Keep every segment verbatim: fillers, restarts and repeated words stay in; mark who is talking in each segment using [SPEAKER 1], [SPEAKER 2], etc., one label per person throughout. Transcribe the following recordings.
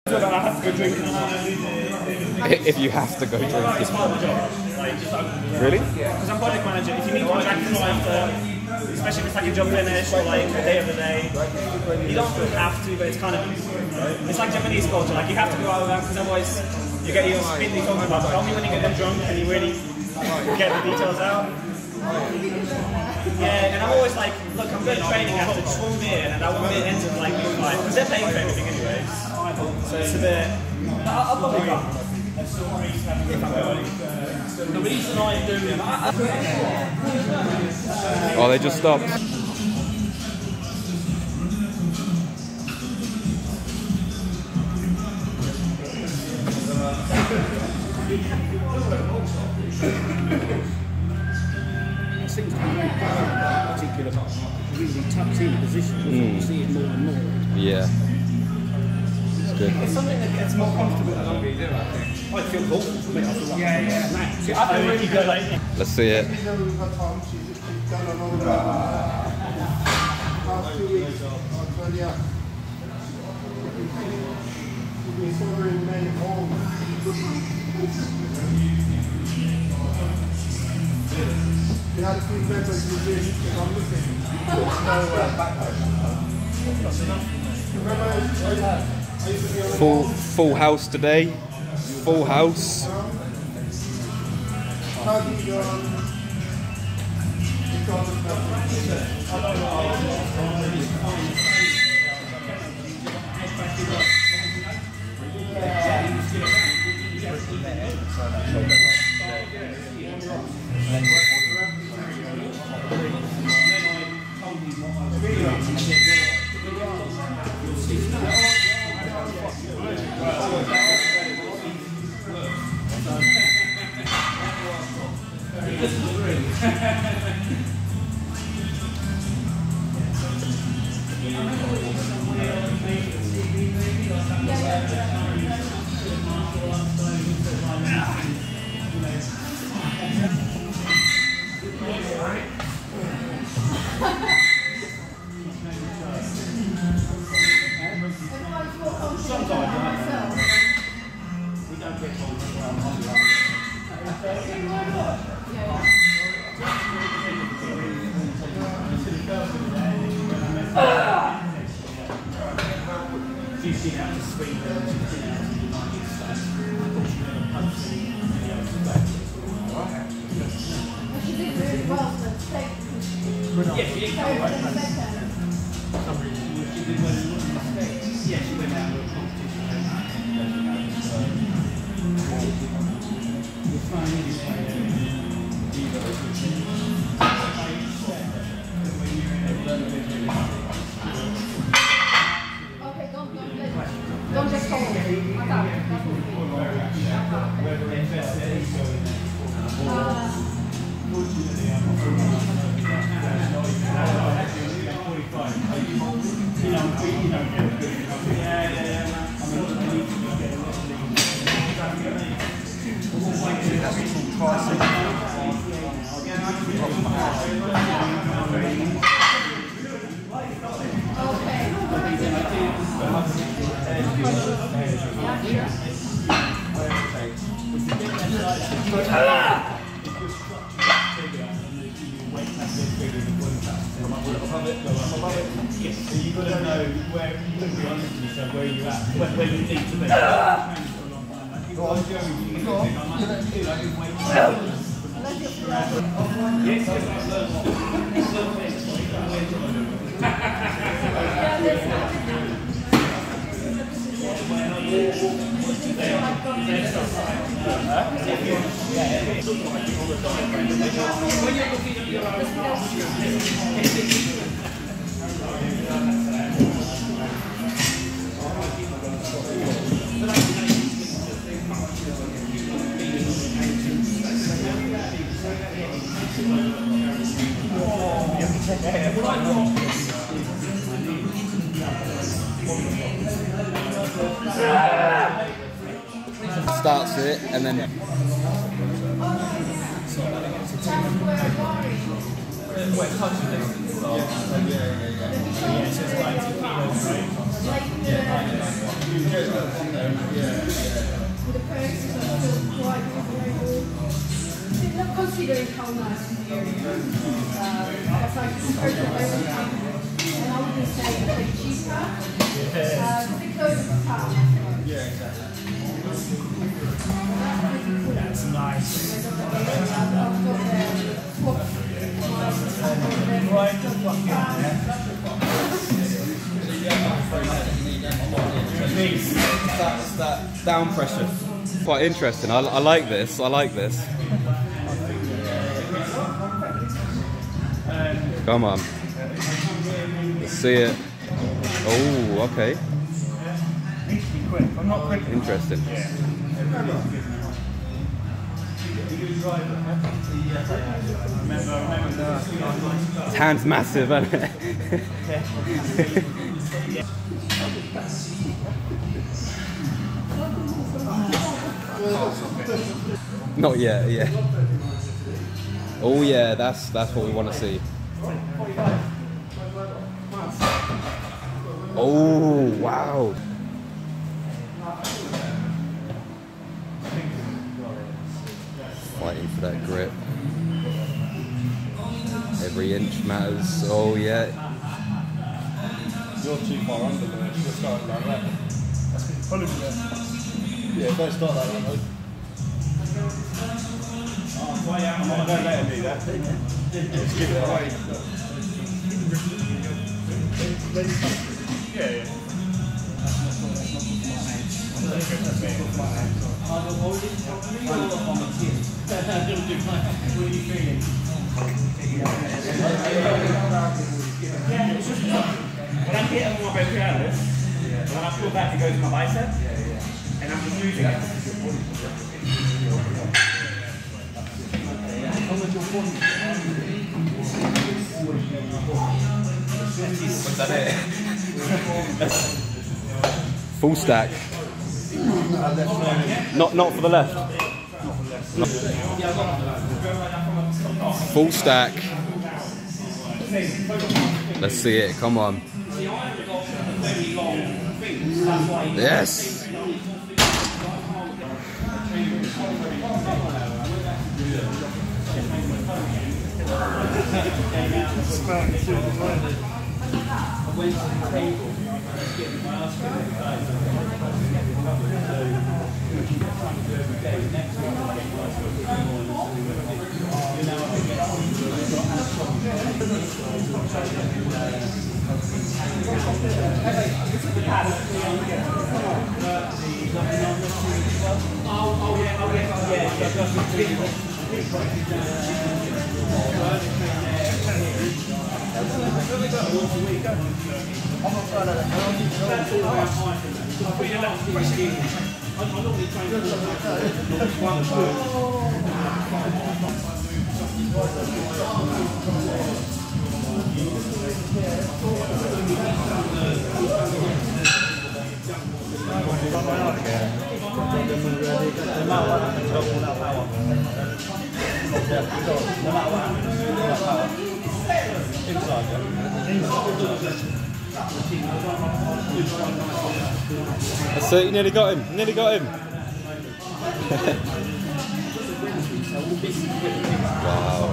[SPEAKER 1] So that I have to go drinking.
[SPEAKER 2] If you have to go drink,
[SPEAKER 1] It's part of the job. Like, just like,
[SPEAKER 2] really?
[SPEAKER 1] Because I'm project manager. If you need contractors after, especially if it's like a job finish or like a day of the day, you don't have to, but it's kind of, it's like Japanese culture. Like, you have to go out with them because otherwise you get your spindly talking about. But only when you get them drunk and you really get the details out. Yeah, and I'm always like, look, I'm going training after twelve beer, and that one beer ends at like five because they're paying for everything anyways. So it's a bit. I'll, I'll probably go. If I'm going. The reason I do it.
[SPEAKER 2] Oh, they just stopped.
[SPEAKER 3] Seems to be a particular really tucked in position. Mm. You see it more and more.
[SPEAKER 2] Yeah. It's good.
[SPEAKER 1] It's something that gets more comfortable the longer you do it, I think. Oh, it feels awful for me. I feel like, yeah, yeah. See, I feel really good like
[SPEAKER 2] Let's see it.
[SPEAKER 4] We had a few members who did because I'm looking. No uh,
[SPEAKER 2] Full full house today. Full house. Starts it and then
[SPEAKER 5] the process of still quite reasonable. Not considering how nice it is. That's like compared to everything. And I wouldn't say it's a bit cheaper. Uh, because of the town. Yeah, exactly.
[SPEAKER 1] That's nice.
[SPEAKER 2] That's that down pressure. Quite interesting. I, I like this. I like this. Come on. Let's see it. Oh, okay.
[SPEAKER 1] Needs to be quick. I'm not quick.
[SPEAKER 2] Interesting. His hand's massive, isn't it? Not yet, yeah. Oh yeah, that's that's what we want to see. Oh wow. Fighting for that grip. Every inch matters. Oh yeah.
[SPEAKER 4] You're too far under the edge. You're starting like that. Follow me there. Yeah, don't start like that, though. Oh, don't let him do that. Just give it away. Yeah, yeah.
[SPEAKER 1] When I'm hitting my brachialis, when I pull back, it goes to my bicep, and I'm just using it.
[SPEAKER 2] Was that it? Full stack. Not not for the left. Full stack. Let's see it. Come on. Yes. That's it, you nearly got him, nearly got him. Wow.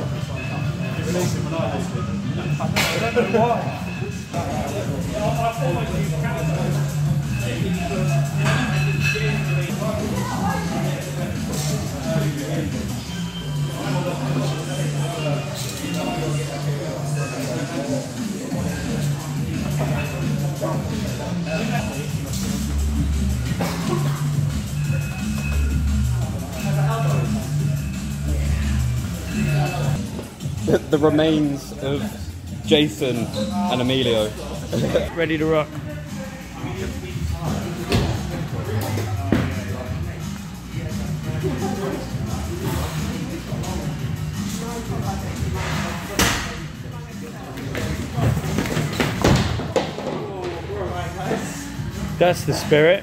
[SPEAKER 2] The, the remains of Jason and Emilio.
[SPEAKER 1] Ready to rock. That's the spirit.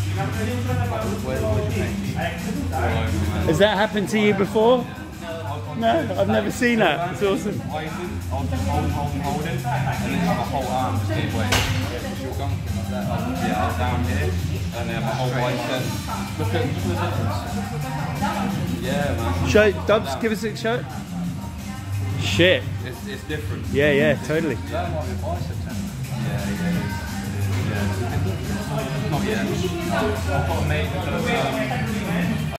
[SPEAKER 1] Has that happened to you before?
[SPEAKER 6] No, I've never seen that. It's awesome.
[SPEAKER 2] Waiting, I'll just hold, hold, hold it, and then my whole arm just keep waiting. Yeah, you're going like that. I'll, yeah, I'll down here, and then my whole bicep. Look at, look at the difference. Yeah, man.
[SPEAKER 6] Show, Dubs, give us a show. Shit.
[SPEAKER 2] It's, it's different.
[SPEAKER 6] Yeah, yeah, totally.
[SPEAKER 2] That might be a bicep tendon. Yeah, yeah, yeah. Not yet. I've got a mate who's um,